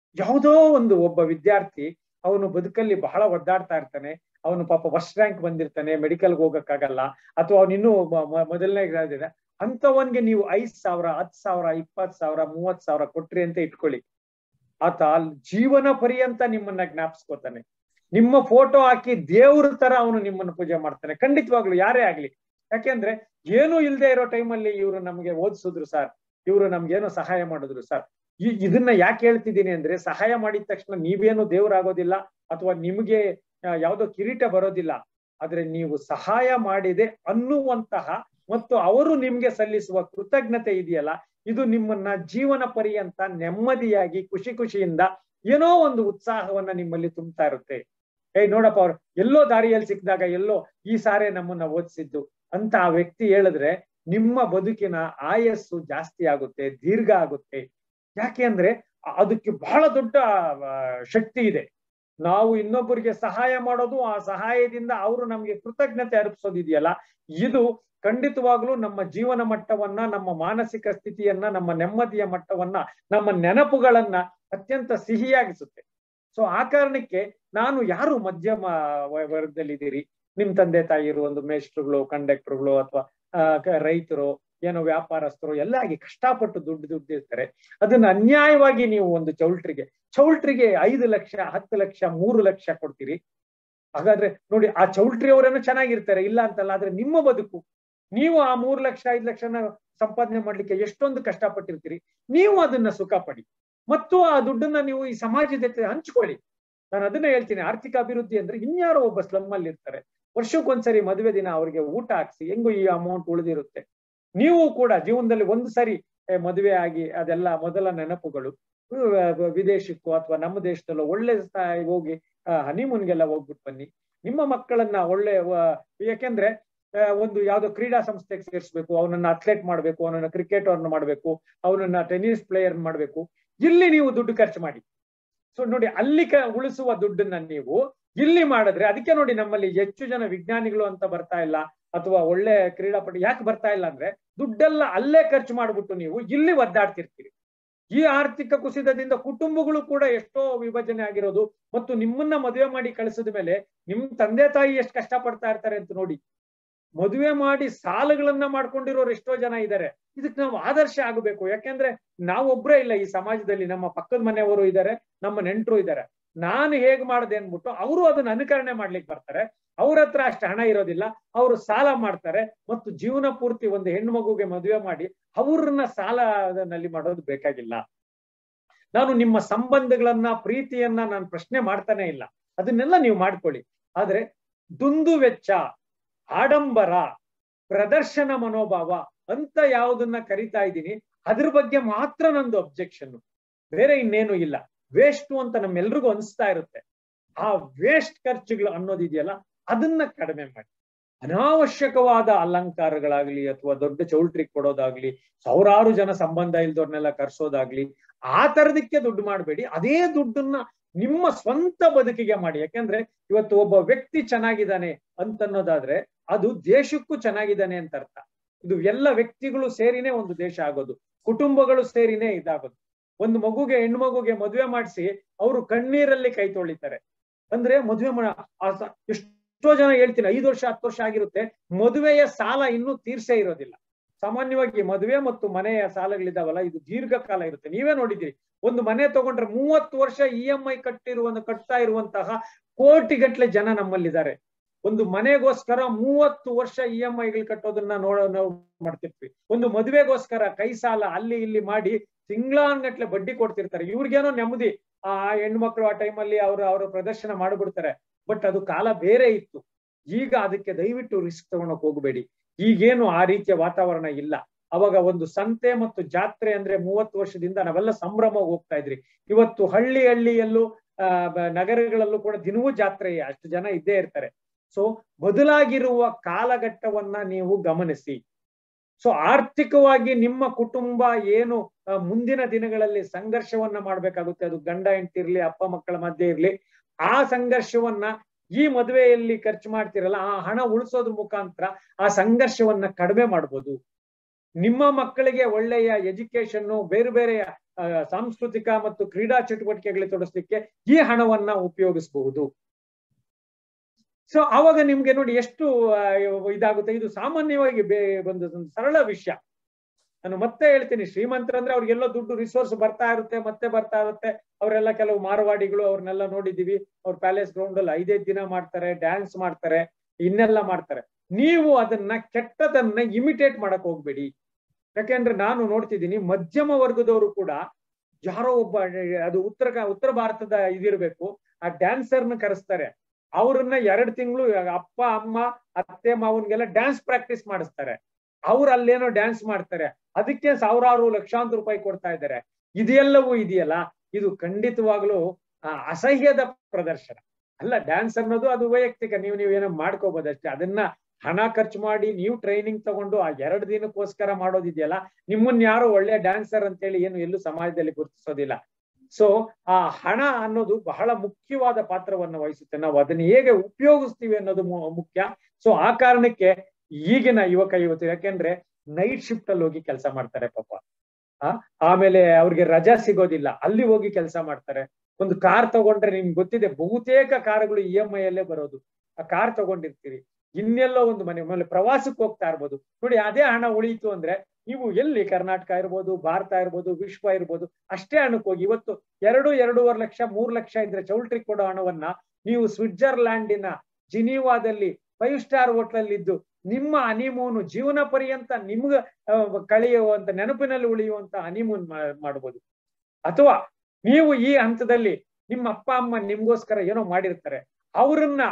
Speaker 2: ಯಾವುದೋ ಒಂದು ಒಬ್ಬ ವಿದ್ಯಾರ್ಥಿ ಅವನು ಬದುಕಲ್ಲಿ ಬಹಳ ಒದ್ದಾಡ್ತಾ ಇರ್ತಾನೆ, ಅವನು ಪಾಪ ಫಸ್ಟ್ ರ್ಯಾಂಕ್ ಬಂದಿರ್ತಾನೆ, ಮೆಡಿಕಲ್ಗೆ ಹೋಗಕ್ಕಾಗಲ್ಲ, ಅಥವಾ ಅವನು ಇನ್ನೂ ಮೊದಲನೇ ಇದ್ರೆ ಅಂತವನ್ಗೆ ನೀವು 5,000, 10,000, 20,000, 30,000 ಕೊಟ್ರಿ ಅಂತ ಇಟ್ಕೊಳ್ಳಿ. ಆತ ಜೀವನ ಪರ್ಯಂತ ನಿಮ್ಮನ್ನ ಜ್ಞಾಪಿಸ್ಕೋತಾನೆ. ನಿಮ್ಮ ಫೋಟೋ ಹಾಕಿ ದೇವ್ರ ತರ ಅವನು ನಿಮ್ಮನ್ನು ಪೂಜೆ ಮಾಡ್ತಾನೆ, ಖಂಡಿತವಾಗ್ಲು ಯಾರೇ ಆಗ್ಲಿ. ಯಾಕೆಂದ್ರೆ ಏನೂ ಇಲ್ಲದೆ ಇರೋ ಟೈಮಲ್ಲಿ ಇವರು ನಮ್ಗೆ ಓದಿಸಿದ್ರು ಸರ್, ಇವರು ನಮ್ಗೇನೋ ಸಹಾಯ ಮಾಡಿದ್ರು ಸರ್. ಇದನ್ನ ಯಾಕೆ ಹೇಳ್ತಿದ್ದೀನಿ ಅಂದ್ರೆ, ಸಹಾಯ ಮಾಡಿದ ತಕ್ಷಣ ನೀವೇನು ದೇವರಾಗೋದಿಲ್ಲ ಅಥವಾ ನಿಮ್ಗೆ ಯಾವ್ದೋ ಕಿರೀಟ ಬರೋದಿಲ್ಲ. ಆದ್ರೆ ನೀವು ಸಹಾಯ ಮಾಡಿದೆ ಅನ್ನುವಂತಹ ಮತ್ತು ಅವರು ನಿಮ್ಗೆ ಸಲ್ಲಿಸುವ ಕೃತಜ್ಞತೆ ಇದೆಯಲ್ಲ, ಇದು ನಿಮ್ಮನ್ನ ಜೀವನ ಪರ್ಯಂತ ನೆಮ್ಮದಿಯಾಗಿ ಖುಷಿಯಿಂದ ಏನೋ ಒಂದು ಉತ್ಸಾಹವನ್ನ ನಿಮ್ಮಲ್ಲಿ ತುಂಬ್ತಾ ಇರುತ್ತೆ. ನೋಡಪ್ಪ, ಅವ್ರು ಎಲ್ಲೋ ದಾರಿಯಲ್ಲಿ ಸಿಕ್ಕಿದಾಗ ಎಲ್ಲೋ ಈ ಸಾರೆ ನಮ್ಮನ್ನ ಓದಿಸಿದ್ದು ಅಂತ ಆ ವ್ಯಕ್ತಿ ಹೇಳಿದ್ರೆ ನಿಮ್ಮ ಬದುಕಿನ ಆಯಸ್ಸು ಜಾಸ್ತಿ ಆಗುತ್ತೆ, ದೀರ್ಘ ಆಗುತ್ತೆ. ಯಾಕೆ ಅಂದ್ರೆ ಅದಕ್ಕೆ ಬಹಳ ದೊಡ್ಡ ಶಕ್ತಿ ಇದೆ. ನಾವು ಇನ್ನೊಬ್ಬರಿಗೆ ಸಹಾಯ ಮಾಡೋದು, ಆ ಸಹಾಯದಿಂದ ಅವರು ನಮ್ಗೆ ಕೃತಜ್ಞತೆ ಅರ್ಪಿಸೋದಿದೆಯಲ್ಲ, ಇದು ಖಂಡಿತವಾಗ್ಲೂ ನಮ್ಮ ಜೀವನ ಮಟ್ಟವನ್ನ, ನಮ್ಮ ಮಾನಸಿಕ ಸ್ಥಿತಿಯನ್ನ, ನಮ್ಮ ನೆಮ್ಮದಿಯ ಮಟ್ಟವನ್ನ, ನಮ್ಮ ನೆನಪುಗಳನ್ನ ಅತ್ಯಂತ ಸಿಹಿಯಾಗಿಸುತ್ತೆ. ಸೊ ಆ ಕಾರಣಕ್ಕೆ ನಾನು ಯಾರು ಮಧ್ಯಮ ವರ್ಗದಲ್ಲಿದ್ದೀರಿ, ನಿಮ್ ತಂದೆ ತಾಯಿರು ಒಂದು ಮೇಸ್ಟ್ರುಗಳು, ಕಂಡಕ್ಟರ್ಗಳು, ಅಥವಾ ರೈತರು, ಏನೋ ವ್ಯಾಪಾರಸ್ಥರು ಎಲ್ಲ ಆಗಿ ಕಷ್ಟಪಟ್ಟು ದುಡ್ಡಿರ್ತಾರೆ. ಅದನ್ನ ಅನ್ಯಾಯವಾಗಿ ನೀವು ಒಂದು ಚೌಲ್ಟ್ರಿಗೆ 5 ಲಕ್ಷ, 10 ಲಕ್ಷ, 3 ಲಕ್ಷ ಕೊಡ್ತೀರಿ. ಹಾಗಾದ್ರೆ ನೋಡಿ, ಆ ಚೌಲ್ಟ್ರಿ ಅವರೇನೋ ಚೆನ್ನಾಗಿರ್ತಾರೆ, ಇಲ್ಲ ಅಂತಲ್ಲ. ಆದ್ರೆ ನಿಮ್ಮ ಬದುಕು, ನೀವು ಆ 3 ಲಕ್ಷ 5 ಲಕ್ಷನ ಸಂಪಾದನೆ ಮಾಡ್ಲಿಕ್ಕೆ ಎಷ್ಟೊಂದು ಕಷ್ಟಪಟ್ಟಿರ್ತೀರಿ. ನೀವು ಅದನ್ನ ಸುಖ ಪಡಿ ಮತ್ತು ಆ ದುಡ್ಡನ್ನ ನೀವು ಈ ಸಮಾಜದ ಜೊತೆ ಹಂಚ್ಕೊಳ್ಳಿ. ನಾನು ಅದನ್ನ ಹೇಳ್ತೀನಿ, ಆರ್ಥಿಕ ಅಭಿವೃದ್ಧಿ ಅಂದ್ರೆ ಇನ್ಯಾರೋ ಒಬ್ಬ ಸ್ಲಮ್ ಅಲ್ಲಿ ಇರ್ತಾರೆ, ವರ್ಷಕ್ಕೊಂದ್ಸರಿ ಮದುವೆ ದಿನ ಅವ್ರಿಗೆ ಊಟ ಹಾಕ್ಸಿ, ಹೆಂಗು ಈ ಅಮೌಂಟ್ ಉಳಿದಿರುತ್ತೆ. ನೀವು ಕೂಡ ಜೀವನದಲ್ಲಿ ಒಂದು ಸರಿ ಮದುವೆ ಆಗಿ ಅದೆಲ್ಲ ಮೊದಲ ನೆನಪುಗಳು. ವಿದೇಶಕ್ಕೂ ಅಥವಾ ನಮ್ಮ ದೇಶದಲ್ಲೋ ಒಳ್ಳೆ ಹೋಗಿ ಹನಿಮೂನ್ಗೆಲ್ಲ ಹೋಗ್ಬಿಟ್ಟು ಬನ್ನಿ. ನಿಮ್ಮ ಮಕ್ಕಳನ್ನ ಒಳ್ಳೆ, ಯಾಕೆಂದ್ರೆ ಒಂದು ಯಾವ್ದೋ ಕ್ರೀಡಾ ಸಂಸ್ಥೆಗೆ ಸೇರಿಸ್ಬೇಕು, ಅವನನ್ನ ಅಥ್ಲೆಟ್ ಮಾಡ್ಬೇಕು, ಅವನನ್ನ ಕ್ರಿಕೆಟ್ ಅವ್ರನ್ನ ಮಾಡ್ಬೇಕು, ಅವನನ್ನ ಟೆನ್ನಿಸ್ ಪ್ಲೇಯರ್ ಮಾಡ್ಬೇಕು. ಇಲ್ಲಿ ನೀವು ದುಡ್ಡು ಖರ್ಚು ಮಾಡಿ. ಸೊ ನೋಡಿ, ಅಲ್ಲಿ ಉಳಿಸುವ ದುಡ್ಡನ್ನ ನೀವು ಇಲ್ಲಿ ಮಾಡಿದ್ರೆ, ಅದಕ್ಕೆ ನೋಡಿ ನಮ್ಮಲ್ಲಿ ಹೆಚ್ಚು ಜನ ವಿಜ್ಞಾನಿಗಳು ಅಂತ ಬರ್ತಾ ಇಲ್ಲ, ಅಥವಾ ಒಳ್ಳೆ ಕ್ರೀಡಾಪಟು ಯಾಕೆ ಬರ್ತಾ ಇಲ್ಲ ಅಂದ್ರೆ, ದುಡ್ಡೆಲ್ಲ ಅಲ್ಲೇ ಖರ್ಚು ಮಾಡ್ಬಿಟ್ಟು ನೀವು ಇಲ್ಲಿ ಒದ್ದಾಡ್ತಿರ್ತೀರಿ. ಈ ಆರ್ಥಿಕ ಕುಸಿತದಿಂದ ಕುಟುಂಬಗಳು ಕೂಡ ಎಷ್ಟೋ ವಿಭಜನೆ ಆಗಿರೋದು. ಮತ್ತು ನಿಮ್ಮನ್ನ ಮದುವೆ ಮಾಡಿ ಕಳಿಸಿದ ಮೇಲೆ ನಿಮ್ ತಂದೆ ತಾಯಿ ಎಷ್ಟು ಕಷ್ಟ ಪಡ್ತಾ ಇರ್ತಾರೆ ಅಂತ ನೋಡಿ. ಮದುವೆ ಮಾಡಿ ಸಾಲಗಳನ್ನ ಮಾಡ್ಕೊಂಡಿರೋರು ಎಷ್ಟೋ ಜನ ಇದ್ದಾರೆ. ಇದಕ್ಕೆ ನಾವು ಆದರ್ಶ ಆಗಬೇಕು. ಯಾಕೆಂದ್ರೆ ನಾವೊಬ್ರೇ ಇಲ್ಲ ಈ ಸಮಾಜದಲ್ಲಿ, ನಮ್ಮ ಪಕ್ಕದ ಮನೆಯವರು ಇದ್ದಾರೆ, ನಮ್ಮ ನೆಂಟರು ಇದ್ದಾರೆ. ನಾನು ಹೇಗ್ ಮಾಡ್ದೆ ಅನ್ಬಿಟ್ಟು ಅವರು ಅದನ್ನ ಅನುಕರಣೆ ಮಾಡ್ಲಿಕ್ಕೆ ಬರ್ತಾರೆ. ಅವ್ರ ಹತ್ರ ಅಷ್ಟು ಹಣ ಇರೋದಿಲ್ಲ, ಅವರು ಸಾಲ ಮಾಡ್ತಾರೆ. ಮತ್ತು ಜೀವನ ಪೂರ್ತಿ ಒಂದು ಹೆಣ್ಣು ಮಗುಗೆ ಮದುವೆ ಮಾಡಿ ಅವ್ರನ್ನ ಸಾಲದಲ್ಲಿ ಮಾಡೋದು ಬೇಕಾಗಿಲ್ಲ. ನಾನು ನಿಮ್ಮ ಸಂಬಂಧಗಳನ್ನ, ಪ್ರೀತಿಯನ್ನ ನಾನು ಪ್ರಶ್ನೆ ಮಾಡ್ತಾನೆ ಇಲ್ಲ, ಅದನ್ನೆಲ್ಲ ನೀವು ಮಾಡ್ಕೊಳ್ಳಿ. ಆದ್ರೆ ದುಂದು ವೆಚ್ಚ, ಆಡಂಬರ, ಪ್ರದರ್ಶನ ಮನೋಭಾವ ಅಂತ ಯಾವುದನ್ನ ಕರಿತಾ ಇದ್ದೀನಿ, ಅದ್ರ ಬಗ್ಗೆ ಮಾತ್ರ ನಂದು ಅಬ್ಜೆಕ್ಷನ್, ಬೇರೆ ಇನ್ನೇನು ಇಲ್ಲ. ವೇಸ್ಟ್ ಅಂತ ನಮ್ಮೆಲ್ರಿಗೂ ಅನಿಸ್ತಾ ಇರುತ್ತೆ. ಆ ವೇಸ್ಟ್ ಖರ್ಚುಗಳು ಅನ್ನೋದಿದೆಯಲ್ಲ, ಅದನ್ನ ಕಡಿಮೆ ಮಾಡಿ. ಅನಾವಶ್ಯಕವಾದ ಅಲಂಕಾರಗಳಾಗ್ಲಿ ಅಥವಾ ದೊಡ್ಡ ಚೌಲ್ಟ್ರಿ ಕೊಡೋದಾಗ್ಲಿ, ಸಾವಿರಾರು ಜನ ಸಂಬಂಧ ಇಲ್ದವ್ರನ್ನೆಲ್ಲ ಕರ್ಸೋದಾಗ್ಲಿ, ಆ ತರದಕ್ಕೆ ದುಡ್ಡು ಮಾಡಬೇಡಿ. ಅದೇ ದುಡ್ಡನ್ನ ನಿಮ್ಮ ಸ್ವಂತ ಬದುಕಿಗೆ ಮಾಡಿ. ಯಾಕೆಂದ್ರೆ ಇವತ್ತು ಒಬ್ಬ ವ್ಯಕ್ತಿ ಚೆನ್ನಾಗಿದ್ದಾನೆ ಅಂತನ್ನೋದಾದ್ರೆ ಅದು ದೇಶಕ್ಕೂ ಚೆನ್ನಾಗಿದ್ದಾನೆ ಅಂತ ಅರ್ಥ. ಇದು ಎಲ್ಲ ವ್ಯಕ್ತಿಗಳು ಸೇರಿನೇ ಒಂದು ದೇಶ ಆಗೋದು, ಕುಟುಂಬಗಳು ಸೇರಿನೇ ಇದಾಗೋದು. ಒಂದು ಮಗುಗೆ, ಹೆಣ್ಣು ಮಗುಗೆ ಮದುವೆ ಮಾಡಿಸಿ ಅವರು ಕಣ್ಣೀರಲ್ಲಿ ಕೈ ತೊಳಿತಾರೆ. ಅಂದ್ರೆ ಮದುವೆ ಎಷ್ಟೋ ಜನ ಹೇಳ್ತೀನಿ, 5 ವರ್ಷ 10 ವರ್ಷ ಆಗಿರುತ್ತೆ, ಮದುವೆಯ ಸಾಲ ಇನ್ನೂ ತೀರ್ಸೇ ಇರೋದಿಲ್ಲ. ಸಾಮಾನ್ಯವಾಗಿ ಮದುವೆ ಮತ್ತು ಮನೆಯ ಸಾಲಗಳಿದಾವಲ್ಲ, ಇದು ದೀರ್ಘಕಾಲ ಇರುತ್ತೆ. ನೀವೇ ನೋಡಿದ್ದೀರಿ, ಒಂದು ಮನೆ ತಗೊಂಡ್ರೆ 30 ವರ್ಷ EMI ಕಟ್ತಾ ಇರುವಂತಹ ಕೋಟಿಗಟ್ಲೆ ಜನ ನಮ್ಮಲ್ಲಿದ್ದಾರೆ. ಒಂದು ಮನೆಗೋಸ್ಕರ 30 ವರ್ಷ EMIಗಳು ಕಟ್ಟೋದನ್ನ ನಾವು ಮಾಡ್ತಿರ್ತೀವಿ. ಒಂದು ಮದುವೆಗೋಸ್ಕರ ಕೈ ಸಾಲ ಅಲ್ಲಿ ಇಲ್ಲಿ ಮಾಡಿ ತಿಂಗಳಾನ್ಗಟ್ಲೆ ಬಡ್ಡಿ ಕೊಡ್ತಿರ್ತಾರೆ. ಇವ್ರಿಗೇನೋ ನೆಮ್ಮದಿ, ಆ ಹೆಣ್ಮಕ್ಳು ಆ ಟೈಮಲ್ಲಿ ಅವ್ರ ಪ್ರದರ್ಶನ ಮಾಡ್ಬಿಡ್ತಾರೆ. ಬಟ್ ಅದು ಕಾಲ ಬೇರೆ ಇತ್ತು. ಈಗ ಅದಕ್ಕೆ ದಯವಿಟ್ಟು ರಿಸ್ಕ್ ತಗೊಳಕ್ ಹೋಗಬೇಡಿ. ಈಗೇನು ಆ ರೀತಿಯ ವಾತಾವರಣ ಇಲ್ಲ. ಅವಾಗ ಒಂದು ಸಂತೆ ಮತ್ತು ಜಾತ್ರೆ ಅಂದ್ರೆ 30 ವರ್ಷದಿಂದ ನಾವೆಲ್ಲ ಸಂಭ್ರಮವಾಗಿ ಹೋಗ್ತಾ ಇದ್ರಿ. ಇವತ್ತು ಹಳ್ಳಿಯಲ್ಲೂ ನಗರಗಳಲ್ಲೂ ಕೂಡ ದಿನವೂ ಜಾತ್ರೆ, ಅಷ್ಟು ಜನ ಇದ್ದೇ ಇರ್ತಾರೆ. ಸೊ ಬದಲಾಗಿರುವ ಕಾಲಘಟ್ಟವನ್ನ ನೀವು ಗಮನಿಸಿ. ಸೊ ಆರ್ಥಿಕವಾಗಿ ನಿಮ್ಮ ಕುಟುಂಬ ಏನು ಮುಂದಿನ ದಿನಗಳಲ್ಲಿ ಸಂಘರ್ಷವನ್ನ ಮಾಡ್ಬೇಕಾಗುತ್ತೆ, ಅದು ಗಂಡ ಹೆಂಡತಿ ಇರ್ಲಿ, ಅಪ್ಪ ಮಕ್ಕಳ ಮಧ್ಯೆ ಇರ್ಲಿ, ಆ ಸಂಘರ್ಷವನ್ನ ಈ ಮದುವೆಯಲ್ಲಿ ಖರ್ಚು ಮಾಡ್ತಿರಲ್ಲ, ಆ ಹಣ ಉಳಿಸೋದ್ರ ಮುಖಾಂತರ ಆ ಸಂಘರ್ಷವನ್ನ ಕಡಿಮೆ ಮಾಡ್ಬೋದು. ನಿಮ್ಮ ಮಕ್ಕಳಿಗೆ ಒಳ್ಳೆಯ ಎಜುಕೇಶನ್, ಬೇರೆ ಬೇರೆ ಸಾಂಸ್ಕೃತಿಕ ಮತ್ತು ಕ್ರೀಡಾ ಚಟುವಟಿಕೆಗಳಿಗೆ ತೊಡಸ್ಲಿಕ್ಕೆ ಈ ಹಣವನ್ನ ಉಪಯೋಗಿಸಬಹುದು. ಸೊ ಆವಾಗ ನಿಮ್ಗೆ ನೋಡಿ ಎಷ್ಟು ಇದಾಗುತ್ತೆ. ಇದು ಸಾಮಾನ್ಯವಾಗಿ ಒಂದು ಸರಳ ವಿಷಯ. ನಾನು ಮತ್ತೆ ಹೇಳ್ತೀನಿ, ಶ್ರೀಮಂತರಂದ್ರೆ ಅವ್ರಿಗೆಲ್ಲೋ ದುಡ್ಡು ರಿಸೋರ್ಸ್ ಬರ್ತಾ ಇರುತ್ತೆ. ಅವರೆಲ್ಲ ಕೆಲವು ಮಾರವಾಡಿಗಳು ಅವ್ರನ್ನೆಲ್ಲ ನೋಡಿದೀವಿ, ಅವ್ರ ಪ್ಯಾಲೇಸ್ ಗ್ರೌಂಡ್ ಅಲ್ಲಿ 5 ದಿನ ಮಾಡ್ತಾರೆ, ಡ್ಯಾನ್ಸ್ ಮಾಡ್ತಾರೆ, ಇನ್ನೆಲ್ಲ ಮಾಡ್ತಾರೆ. ನೀವು ಅದನ್ನ ಕೆಟ್ಟದನ್ನ ಇಮಿಟೇಟ್ ಮಾಡಕ್ ಹೋಗ್ಬೇಡಿ. ಯಾಕೆಂದ್ರೆ ನಾನು ನೋಡ್ತಿದ್ದೀನಿ ಮಧ್ಯಮ ವರ್ಗದವರು ಕೂಡ ಯಾರೋ ಒಬ್ಬ, ಅದು ಉತ್ತರ ಭಾರತದ ಇದಿರ್ಬೇಕು, ಆ ಡ್ಯಾನ್ಸರ್ನ ಕರೆಸ್ತಾರೆ. ಅವ್ರನ್ನ 2 ತಿಂಗಳು ಅಪ್ಪ ಅಮ್ಮ ಅತ್ತೆ ಮಾವನ್ಗೆಲ್ಲ ಡ್ಯಾನ್ಸ್ ಪ್ರಾಕ್ಟೀಸ್ ಮಾಡಿಸ್ತಾರೆ. ಅವ್ರು ಅಲ್ಲೇನೋ ಡ್ಯಾನ್ಸ್ ಮಾಡ್ತಾರೆ, ಅದಕ್ಕೆ ಸಾವಿರಾರು ಲಕ್ಷಾಂತರ ರೂಪಾಯಿ ಕೊಡ್ತಾ ಇದ್ದಾರೆ. ಇದೆಲ್ಲವೂ ಇದೆಯಲ್ಲ, ಇದು ಖಂಡಿತವಾಗ್ಲೂ ಅಸಹ್ಯದ ಪ್ರದರ್ಶನ ಅಲ್ಲ. ಡ್ಯಾನ್ಸ್ ಅನ್ನೋದು ಅದು ವೈಯಕ್ತಿಕ, ನೀವೇನೋ ಮಾಡ್ಕೋಬಹುದಷ್ಟೇ. ಅದನ್ನ ಹಣ ಖರ್ಚು ಮಾಡಿ ನೀವು ಟ್ರೈನಿಂಗ್ ತಗೊಂಡು ಆ 2 ದಿನಕ್ಕೋಸ್ಕರ ಮಾಡೋದಿದೆಯಲ್ಲ, ನಿಮ್ಮನ್ನ ಯಾರು ಒಳ್ಳೆ ಡ್ಯಾನ್ಸರ್ ಅಂತೇಳಿ ಏನು ಎಲ್ಲೂ ಸಮಾಜದಲ್ಲಿ ಗುರುತಿಸೋದಿಲ್ಲ. ಸೊ ಆ ಹಣ ಅನ್ನೋದು ಬಹಳ ಮುಖ್ಯವಾದ ಪಾತ್ರವನ್ನು ವಹಿಸುತ್ತೆ. ನಾವು ಅದನ್ನ ಹೇಗೆ ಉಪಯೋಗಿಸ್ತೀವಿ ಅನ್ನೋದು ಮುಖ್ಯ. ಸೊ ಆ ಕಾರಣಕ್ಕೆ ಈಗಿನ ಯುವತಿ, ಯಾಕೆಂದ್ರೆ ನೈಟ್ ಶಿಫ್ಟ್ ಅಲ್ಲಿ ಹೋಗಿ ಕೆಲಸ ಮಾಡ್ತಾರೆ ಪಾಪ. ಆಮೇಲೆ ಅವ್ರಿಗೆ ರಜಾ ಸಿಗೋದಿಲ್ಲ, ಅಲ್ಲಿ ಹೋಗಿ ಕೆಲಸ ಮಾಡ್ತಾರೆ. ಒಂದು ಕಾರ್ ತಗೊಂಡ್ರೆ ನಿಮ್ಗೆ ಗೊತ್ತಿದೆ, ಬಹುತೇಕ ಕಾರುಗಳು EMI ಅಲ್ಲೇ ಬರೋದು. ಆ ಕಾರ್ ತಗೊಂಡಿರ್ತೀರಿ, ಇನ್ನೆಲ್ಲೋ ಒಂದು ಮನೆ ಪ್ರವಾಸಕ್ಕೆ ಹೋಗ್ತಾ ಇರ್ಬೋದು. ನೋಡಿ, ಅದೇ ಹಣ ಉಳಿಯಿತು ಅಂದ್ರೆ ನೀವು ಎಲ್ಲಿ ಕರ್ನಾಟಕ ಇರ್ಬೋದು, ಭಾರತ ಇರ್ಬೋದು, ವಿಶ್ವ ಇರ್ಬೋದು, ಅಷ್ಟೇ ಹಣಕ್ಕೆ ಹೋಗಿ ಇವತ್ತು 2-2.5 ಲಕ್ಷ 3 ಲಕ್ಷ ಇದ್ರೆ ಚೌಲ್ಟ್ರಿ ಕೊಡೋ ಹಣವನ್ನ ನೀವು ಸ್ವಿಟ್ಜರ್ಲ್ಯಾಂಡಿನ ಜಿನೀವಾದಲ್ಲಿ 5 ಸ್ಟಾರ್ ಹೋಟ್ಲಲ್ಲಿ ಇದ್ದು ನಿಮ್ಮ ಹನಿಮೂನು ಜೀವನ ಪರ್ಯಂತ ನಿಮ್ಗ ಕಳೆಯುವಂತ, ನೆನಪಿನಲ್ಲಿ ಉಳಿಯುವಂತ ಹನಿಮೂನ್ ಮಾಡ್ಬೋದು. ಅಥವಾ ನೀವು ಈ ಹಂತದಲ್ಲಿ ನಿಮ್ಮ ಅಪ್ಪ ಅಮ್ಮ ನಿಮ್ಗೋಸ್ಕರ ಏನೋ ಮಾಡಿರ್ತಾರೆ, ಅವರ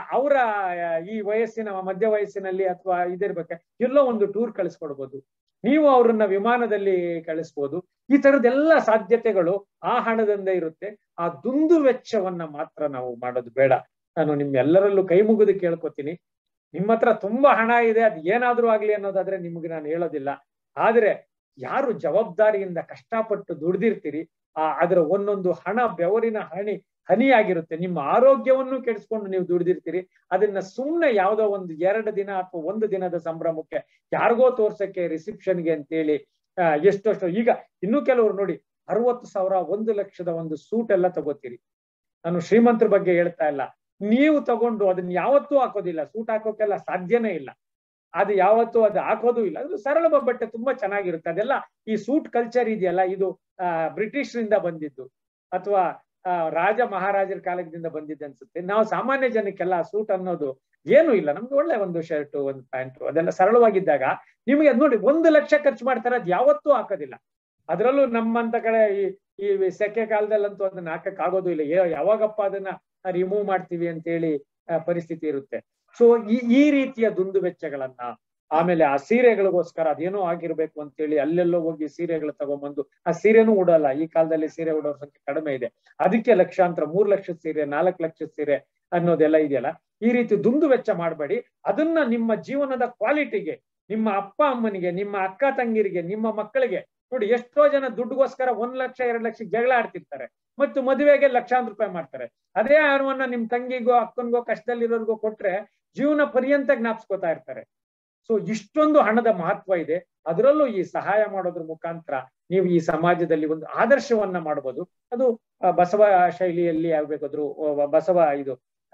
Speaker 2: ಈ ವಯಸ್ಸಿನ ಮಧ್ಯ ವಯಸ್ಸಿನಲ್ಲಿ ಅಥವಾ ಇದಿರ್ಬೇಕು ಎಲ್ಲೋ ಒಂದು ಟೂರ್ ಕಳಿಸ್ಕೊಡ್ಬೋದು. ನೀವು ಅವ್ರನ್ನ ವಿಮಾನದಲ್ಲಿ ಕಳಿಸ್ಬೋದು. ಈ ತರದೆಲ್ಲ ಸಾಧ್ಯತೆಗಳು ಆ ಹಣದಿಂದ ಇರುತ್ತೆ. ಆ ದುಂದು ವೆಚ್ಚವನ್ನ ಮಾತ್ರ ನಾವು ಮಾಡೋದು ಬೇಡ. ನಾನು ನಿಮ್ಮೆಲ್ಲರಲ್ಲೂ ಕೈ ಮುಗಿದು ಕೇಳ್ಕೊತೀನಿ, ನಿಮ್ಮ ಹತ್ರ ತುಂಬಾ ಹಣ ಇದೆ, ಅದು ಏನಾದ್ರೂ ಆಗ್ಲಿ ಅನ್ನೋದಾದ್ರೆ ನಿಮ್ಗೆ ನಾನು ಹೇಳೋದಿಲ್ಲ. ಆದ್ರೆ ಯಾರು ಜವಾಬ್ದಾರಿಯಿಂದ ಕಷ್ಟಪಟ್ಟು ದುಡ್ದಿರ್ತೀರಿ, ಅದರ ಒಂದೊಂದು ಹಣ ಬೆವರಿನ ಹನಿಯಾಗಿರುತ್ತೆ. ನಿಮ್ಮ ಆರೋಗ್ಯವನ್ನು ಕೆಡಿಸ್ಕೊಂಡು ನೀವು ದುಡ್ದಿರ್ತೀರಿ. ಅದನ್ನ ಸುಮ್ನೆ ಯಾವ್ದೋ ಒಂದು 2 ದಿನ ಅಥವಾ 1 ದಿನದ ಸಂಭ್ರಮಕ್ಕೆ ಯಾರಿಗೋ ತೋರ್ಸಕ್ಕೆ, ರಿಸೆಪ್ಷನ್ಗೆ ಅಂತೇಳಿ ಎಷ್ಟೋ. ಈಗ ಇನ್ನೂ ಕೆಲವರು ನೋಡಿ 60,000 1 ಲಕ್ಷದ ಒಂದು ಸೂಟ್ ಎಲ್ಲ ತಗೋತೀರಿ. ನಾನು ಶ್ರೀಮಂತರ ಬಗ್ಗೆ ಹೇಳ್ತಾ ಇಲ್ಲ. ನೀವು ತಗೊಂಡು ಅದನ್ನ ಯಾವತ್ತೂ ಹಾಕೋದಿಲ್ಲ, ಸೂಟ್ ಹಾಕೋಕೆಲ್ಲ ಸಾಧ್ಯನೇ ಇಲ್ಲ. ಅದು ಯಾವತ್ತೂ ಅದು ಹಾಕೋದು ಇಲ್ಲ. ಅದು ಸರಳ ಬಟ್ಟೆ ತುಂಬಾ ಚೆನ್ನಾಗಿರುತ್ತೆ. ಅದೆಲ್ಲ ಈ ಸೂಟ್ ಕಲ್ಚರ್ ಇದೆಯಲ್ಲ, ಇದು ಬ್ರಿಟಿಷರಿಂದ ಬಂದಿದ್ದು ಅಥವಾ ರಾಜ ಮಹಾರಾಜರ ಕಾಲದಿಂದ ಬಂದಿದ್ದು ಅನ್ಸುತ್ತೆ. ನಾವು ಸಾಮಾನ್ಯ ಜನಕ್ಕೆಲ್ಲ ಸೂಟ್ ಅನ್ನೋದು ಏನು ಇಲ್ಲ. ನಮ್ಗೆ ಒಳ್ಳೆ ಒಂದು ಶರ್ಟ್, ಒಂದು ಪ್ಯಾಂಟು, ಅದೆಲ್ಲ ಸರಳವಾಗಿದ್ದಾಗ ನಿಮಗೆ ಅದ್ ನೋಡಿ 1 ಲಕ್ಷ ಖರ್ಚು ಮಾಡ್ತಾರೆ, ಅದು ಯಾವತ್ತೂ ಹಾಕೋದಿಲ್ಲ. ಅದ್ರಲ್ಲೂ ನಮ್ಮಂತ ಕಡೆ ಈ ಸೆಕೆ ಕಾಲದಲ್ಲಂತೂ ಅದನ್ನ ಹಾಕಕ್ ಆಗೋದು ಇಲ್ಲ. ಯಾವಾಗಪ್ಪ ಅದನ್ನ ರಿಮೂವ್ ಮಾಡ್ತೀವಿ ಅಂತೇಳಿ ಪರಿಸ್ಥಿತಿ ಇರುತ್ತೆ. ಸೊ ಈ ರೀತಿಯ ದುಂದು ವೆಚ್ಚಗಳನ್ನ, ಆಮೇಲೆ ಆ ಸೀರೆಗಳಿಗೋಸ್ಕರ ಅದೇನೋ ಆಗಿರ್ಬೇಕು ಅಂತೇಳಿ ಅಲ್ಲೆಲ್ಲೋ ಹೋಗಿ ಸೀರೆಗಳು ತಗೊಂಡ್ಬಂದು ಆ ಸೀರೆನೂ ಉಡಲ್ಲ. ಈ ಕಾಲದಲ್ಲಿ ಸೀರೆ ಉಡೋರ ಸಂಖ್ಯೆ ಕಡಿಮೆ ಇದೆ. ಅದಕ್ಕೆ ಲಕ್ಷಾಂತರ, 3 ಲಕ್ಷದ ಸೀರೆ, 4 ಲಕ್ಷದ ಸೀರೆ ಅನ್ನೋದೆಲ್ಲ ಇದೆಯಲ್ಲ. ಈ ರೀತಿ ದುಂದು ವೆಚ್ಚ ಮಾಡಬೇಡಿ. ಅದನ್ನ ನಿಮ್ಮ ಜೀವನದ ಕ್ವಾಲಿಟಿಗೆ, ನಿಮ್ಮ ಅಪ್ಪ ಅಮ್ಮನಿಗೆ, ನಿಮ್ಮ ಅಕ್ಕ ತಂಗಿರಿಗೆ, ನಿಮ್ಮ ಮಕ್ಕಳಿಗೆ ನೋಡಿ, ಎಷ್ಟೋ ಜನ ದುಡ್ಡುಗೋಸ್ಕರ 1 ಲಕ್ಷ 2 ಲಕ್ಷ ಜಗಳ ಆಡ್ತಿರ್ತಾರೆ ಮತ್ತು ಮದುವೆಗೆ ಲಕ್ಷಾಂತರ ರೂಪಾಯಿ ಮಾಡ್ತಾರೆ. ಅದೇ ಹಣವನ್ನ ನಿಮ್ ತಂಗಿಗೋ ಅಕ್ಕನ್ಗೋ ಕಷ್ಟದಲ್ಲಿರೋರ್ಗೋ ಕೊಟ್ರೆ ಜೀವನ ಪರ್ಯಂತ ಜ್ಞಾಪಿಸ್ಕೋತಾ ಇರ್ತಾರೆ. ಸೊ ಇಷ್ಟೊಂದು ಹಣದ ಮಹತ್ವ ಇದೆ. ಅದರಲ್ಲೂ ಈ ಸಹಾಯ ಮಾಡೋದ್ರ ಮುಖಾಂತರ ನೀವು ಈ ಸಮಾಜದಲ್ಲಿ ಒಂದು ಆದರ್ಶವನ್ನ ಮಾಡಬಹುದು. ಅದು ಬಸವ ಶೈಲಿಯಲ್ಲಿ ಆಗ್ಬೇಕಾದ್ರು, ಬಸವ ಇದು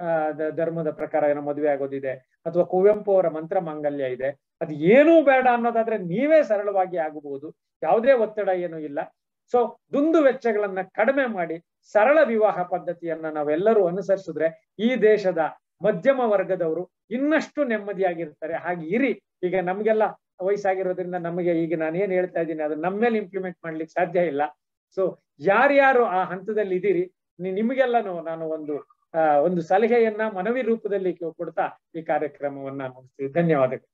Speaker 2: ಧರ್ಮದ ಪ್ರಕಾರ ಏನೋ ಮದುವೆ ಆಗೋದಿದೆ, ಅಥವಾ ಕುವೆಂಪು ಅವರ ಮಂತ್ರ ಮಾಂಗಲ್ಯ ಇದೆ. ಅದು ಏನೂ ಬೇಡ ಅನ್ನೋದಾದ್ರೆ ನೀವೇ ಸರಳವಾಗಿ ಆಗಬಹುದು, ಯಾವುದೇ ಒತ್ತಡ ಏನೂ ಇಲ್ಲ. ಸೊ ದುಂದು ವೆಚ್ಚಗಳನ್ನ ಕಡಿಮೆ ಮಾಡಿ ಸರಳ ವಿವಾಹ ಪದ್ಧತಿಯನ್ನ ನಾವೆಲ್ಲರೂ ಅನುಸರಿಸಿದ್ರೆ ಈ ದೇಶದ ಮಧ್ಯಮ ವರ್ಗದವರು ಇನ್ನಷ್ಟು ನೆಮ್ಮದಿಯಾಗಿರ್ತಾರೆ. ಹಾಗೆ ಇರಿ. ಈಗ ನಮ್ಗೆಲ್ಲ ವಯಸ್ಸಾಗಿರೋದ್ರಿಂದ ನಮಗೆ ಈಗ ನಾನೇನ್ ಹೇಳ್ತಾ ಇದ್ದೀನಿ ಅದನ್ನ ನಮ್ಮ ಮೇಲೆ ಇಂಪ್ಲಿಮೆಂಟ್ ಮಾಡ್ಲಿಕ್ಕೆ ಸಾಧ್ಯ ಇಲ್ಲ. ಸೊ ಯಾರ್ಯಾರು ಆ ಹಂತದಲ್ಲಿ ಇದೀರಿ, ನಿಮಗೆಲ್ಲನೂ ನಾನು ಒಂದು ಸಲಹೆಯನ್ನ ಮನವಿ ರೂಪದಲ್ಲಿ ಕೊಡ್ತಾ ಈ ಕಾರ್ಯಕ್ರಮವನ್ನ ಮುಗಿಸ್ತೀವಿ. ಧನ್ಯವಾದಗಳು.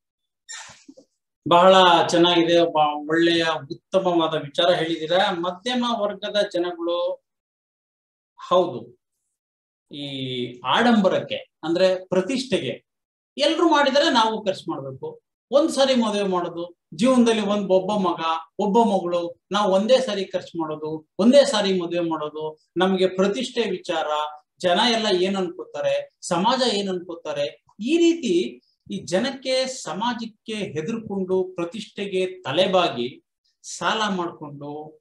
Speaker 1: ಬಹಳ ಚೆನ್ನಾಗಿದೆ. ಒಳ್ಳೆಯ ಉತ್ತಮವಾದ ವಿಚಾರ ಹೇಳಿದ್ದೀರಾ. ಮಧ್ಯಮ ವರ್ಗದ ಜನಗಳು ಹೌದು, ಈ ಆಡಂಬರಕ್ಕೆ ಅಂದ್ರೆ ಪ್ರತಿಷ್ಠೆಗೆ ಎಲ್ರು ಮಾಡಿದರೆ ನಾವು ಖರ್ಚು ಮಾಡ್ಬೇಕು. ಒಂದ್ ಸಾರಿ ಮದುವೆ ಮಾಡೋದು, ಜೀವನದಲ್ಲಿ ಒಬ್ಬ ಮಗ ಒಬ್ಬ ಮಗಳು, ನಾವು ಒಂದೇ ಸಾರಿ ಖರ್ಚು ಮಾಡೋದು, ಒಂದೇ ಸಾರಿ ಮದುವೆ ಮಾಡೋದು, ನಮ್ಗೆ ಪ್ರತಿಷ್ಠೆ ವಿಚಾರ, ಜನ ಎಲ್ಲ ಏನ್ ಅನ್ಕೋತಾರೆ, ಸಮಾಜ ಏನ್ ಅನ್ಕೋತಾರೆ, ಈ ರೀತಿ ಈ ಜನಕ್ಕೆ ಸಮಾಜಕ್ಕೆ ಹೆದರ್ಕೊಂಡು ಪ್ರತಿಷ್ಠೆಗೆ ತಲೆಬಾಗಿ ಸಾಲ ಮಾಡ್ಕೊಂಡು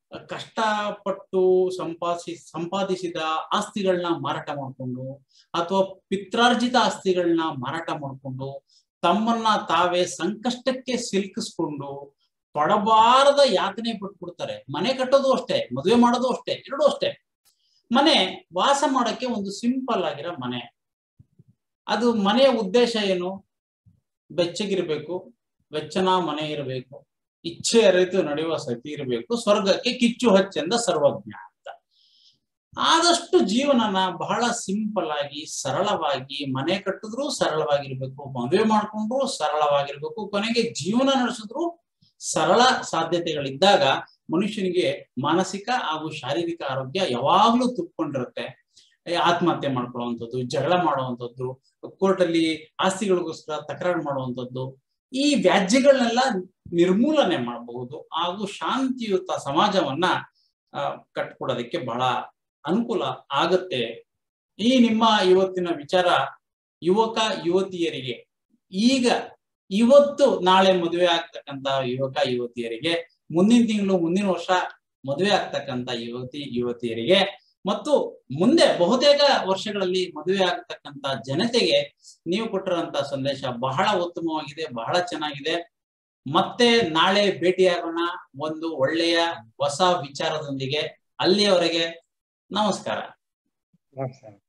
Speaker 1: ಕಷ್ಟಪಟ್ಟು ಸಂಪಾದಿಸಿದ ಆಸ್ತಿಗಳನ್ನ ಮಾರಾಟ ಮಾಡಿಕೊಂಡು ಅಥವಾ ಪಿತ್ರಾರ್ಜಿತ ಆಸ್ತಿಗಳನ್ನ ಮಾರಾಟ ಮಾಡಿಕೊಂಡು ತಮ್ಮನ್ನ ತಾವೇ ಸಂಕಷ್ಟಕ್ಕೆ ಸಿಲುಕಿಸ್ಕೊಂಡು ಪಡಬಾರದ ಯಾತನೆ ಪಟ್ಬಿಡ್ತಾರೆ. ಮನೆ ಕಟ್ಟೋದು ಅಷ್ಟೇ, ಮದುವೆ ಮಾಡೋದು ಅಷ್ಟೇ, ಎರಡೂ ಅಷ್ಟೇ. ಮನೆ ವಾಸ ಮಾಡಕ್ಕೆ ಒಂದು ಸಿಂಪಲ್ ಆಗಿರೋ ಮನೆ. ಅದು ಮನೆಯ ಉದ್ದೇಶ ಏನು? ಬೆಚ್ಚಗಿರ್ಬೇಕು, ವೆಚ್ಚನ ಮನೆ ಇರಬೇಕು, ಇಚ್ಛೆ ಅರಿತು ನಡೆಯುವ ಸತಿ ಇರಬೇಕು, ಸ್ವರ್ಗಕ್ಕೆ ಕಿಚ್ಚು ಹಚ್ಚೆಂದ ಸರ್ವಜ್ಞ ಅಂತ. ಆದಷ್ಟು ಜೀವನನ ಬಹಳ ಸಿಂಪಲ್ ಆಗಿ ಸರಳವಾಗಿ, ಮನೆ ಕಟ್ಟಿದ್ರು ಸರಳವಾಗಿರ್ಬೇಕು, ಮದುವೆ ಮಾಡ್ಕೊಂಡ್ರು ಸರಳವಾಗಿರ್ಬೇಕು, ಕೊನೆಗೆ ಜೀವನ ನಡೆಸಿದ್ರು ಸರಳ ಸಾಧ್ಯತೆಗಳಿದ್ದಾಗ ಮನುಷ್ಯನಿಗೆ ಮಾನಸಿಕ ಹಾಗೂ ಶಾರೀರಿಕ ಆರೋಗ್ಯ ಯಾವಾಗ್ಲೂ ತುಪ್ಕೊಂಡಿರುತ್ತೆ. ಆತ್ಮಹತ್ಯೆ ಮಾಡ್ಕೊಳ್ಳುವಂಥದ್ದು, ಜಗಳ ಮಾಡುವಂಥದ್ದು, ಕೋರ್ಟಲ್ಲಿ ಆಸ್ತಿಗಳಿಗೋಸ್ಕರ ತಕರಾರು ಮಾಡುವಂಥದ್ದು, ಈ ವ್ಯಾಜ್ಯಗಳನ್ನೆಲ್ಲ ನಿರ್ಮೂಲನೆ ಮಾಡಬಹುದು ಹಾಗೂ ಶಾಂತಿಯುತ ಸಮಾಜವನ್ನ ಕಟ್ಕೊಡೋದಕ್ಕೆ ಬಹಳ ಅನುಕೂಲ ಆಗುತ್ತೆ. ಈ ನಿಮ್ಮ ಇವತ್ತಿನ ವಿಚಾರ ಯುವಕ ಯುವತಿಯರಿಗೆ, ಈಗ ಇವತ್ತು ನಾಳೆ ಮದುವೆ ಆಗ್ತಕ್ಕಂತ ಯುವಕ ಯುವತಿಯರಿಗೆ, ಮುಂದಿನ ತಿಂಗಳು ಮುಂದಿನ ವರ್ಷ ಮದುವೆ ಆಗ್ತಕ್ಕಂತ ಯುವತಿಯರಿಗೆ ಮತ್ತು ಮುಂದೆ ಬಹುತೇಕ ವರ್ಷಗಳಲ್ಲಿ ಮದುವೆ ಆಗ್ತಕ್ಕಂತ ಜನತೆಗೆ ನೀವು ಕೊಟ್ಟಿರುವಂತ ಸಂದೇಶ ಬಹಳ ಉತ್ತಮವಾಗಿದೆ, ಬಹಳ ಚೆನ್ನಾಗಿದೆ. ಮತ್ತೆ ನಾಳೆ ಭೇಟಿಯಾಗೋಣ ಒಂದು ಒಳ್ಳೆಯ ಹೊಸ ವಿಚಾರದೊಂದಿಗೆ. ಅಲ್ಲಿಯವರೆಗೆ ನಮಸ್ಕಾರ.
Speaker 2: ನಮಸ್ಕಾರ.